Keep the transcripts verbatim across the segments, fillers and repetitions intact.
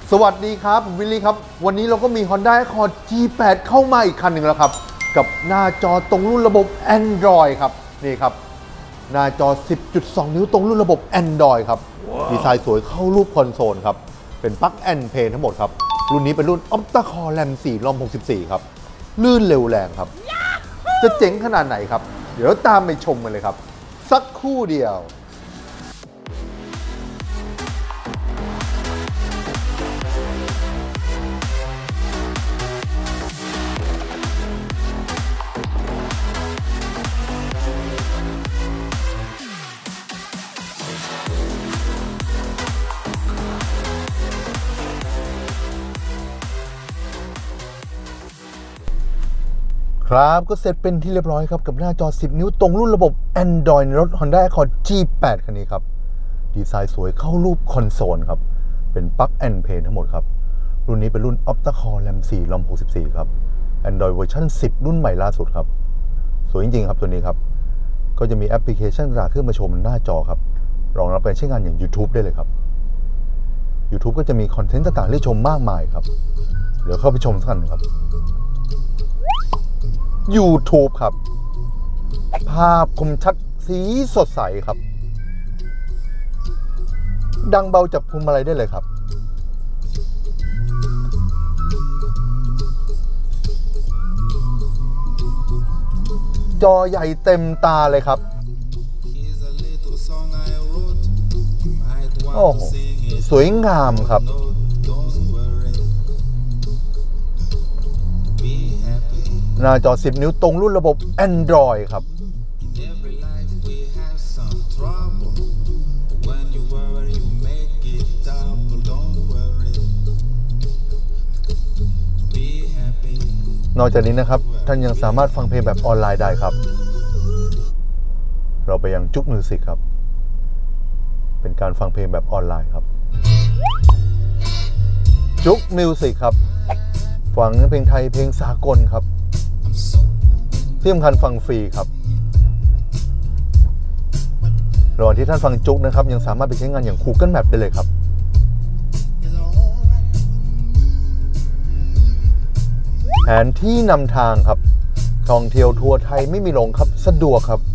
สวัสดีครับผมวิลลี่ครับวันนี้เราก็มี Honda Accord จี แปด เข้ามาอีกคันหนึ่งแล้วครับกับหน้าจอตรงรุ่นระบบ Android ครับนี่ครับหน้าจอ สิบจุดสอง นิ้วตรงรุ่นระบบ Android ครับ wow. ดีไซน์สวยเข้ารูปคอนโซลครับเป็น Plug and Play ทั้งหมดครับรุ่นนี้เป็นรุ่น Octa-Core แรม สี่ รอม หกสิบสี่ ครับลื่นเร็วแรงครับ yeah. จะเจ๋งขนาดไหนครับเดี๋ยวตามไปชมกันเลยครับสักครู่เดียวครับก็เสร็จเป็นที่เรียบร้อยครับกับหน้าจอ สิบ นิ้วตรงรุ่นระบบ Android ในรถ Honda Accord จี แปด คันนี้ครับดีไซน์สวยเข้ารูปคอนโซลครับเป็น Plug and Play ทั้งหมดครับรุ่นนี้เป็นรุ่น Octa-Core แรม สี่ รอม หกสิบสี่ ครับ Android เวอร์ชันสิบ รุ่นใหม่ล่าสุดครับสวยจริงๆครับตัวนี้ครับก็จะมีแอปพลิเคชันต่างๆขึ้นมาชมหน้าจอครับรองรับการใช้งานอย่าง YouTube ได้เลยครับ YouTube ก็จะมีคอนเทนต์ต่างๆให้ชมมากมายครับเดี๋ยวเข้าไปชมกันครับYouTube ครับภาพคมชัดสีสดใสครับดังเบาจากพวงมาลัยได้เลยครับจอใหญ่เต็มตาเลยครับโอ้โหสวยงามครับหน้าจอ สิบ นิ้วตรงรุ่นระบบ Android ครับนอกจากนี้นะครับท่านยังสามารถฟังเพลงแบบออนไลน์ได้ครับเราไปยังจุ๊กมิวสิกครับเป็นการฟังเพลงแบบออนไลน์ครับจุ๊กมิวสิกครับฟังเพลงไทยเพลงสากลครับที่สำคัญฟังฟรีครับระหว่างที่ท่านฟังจุ๊กนะครับยังสามารถไปใช้งานอย่าง Google Map ได้เลยครับแผนที่นำทางครับท่องเที่ยวทัวร์ไทยไม่มีหลงครับสะดวกครับ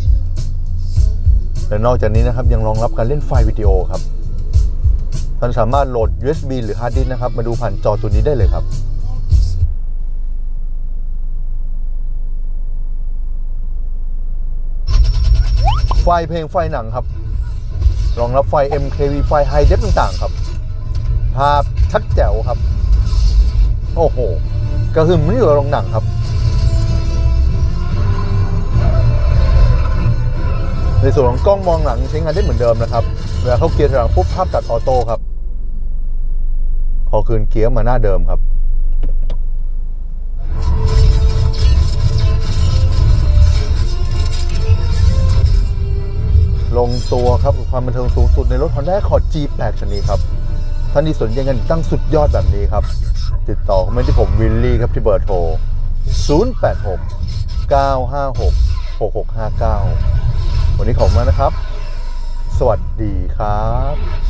และนอกจากนี้นะครับยังรองรับการเล่นไฟล์วิดีโอครับท่านสามารถโหลด ยู เอส บี หรือฮาร์ดดิสก์นะครับมาดูผ่านจอตัวนี้ได้เลยครับไฟล์เพลงไฟล์หนังครับรองรับไฟล์ เอ็ม เค วี ไฟล์ High Def ต่างๆครับภาพชัดแจ๋วครับโอ้โหกระหึ่มไม่อยู่กับโรงหนังครับในส่วนของกล้องมองหลังใช้งานได้เหมือนเดิมนะครับเวลาเข้าเกียร์ถอยหลังปุ๊บภาพตัดออโต้ครับพอคืนเกียร์มาหน้าเดิมครับลงตัวครับความบันเทิงสูงสุดในรถ Honda Accord จี แปด คันนี้ครับท่านที่สนใจกันตั้งสุดยอดแบบนี้ครับติดต่อเข้ามาที่ผมวิลลี่ครับที่เบอร์โทรศูนย์ แปด หก เก้า ห้า หก หก หก ห้า เก้าวันนี้ขอบคุณมากนะครับสวัสดีครับ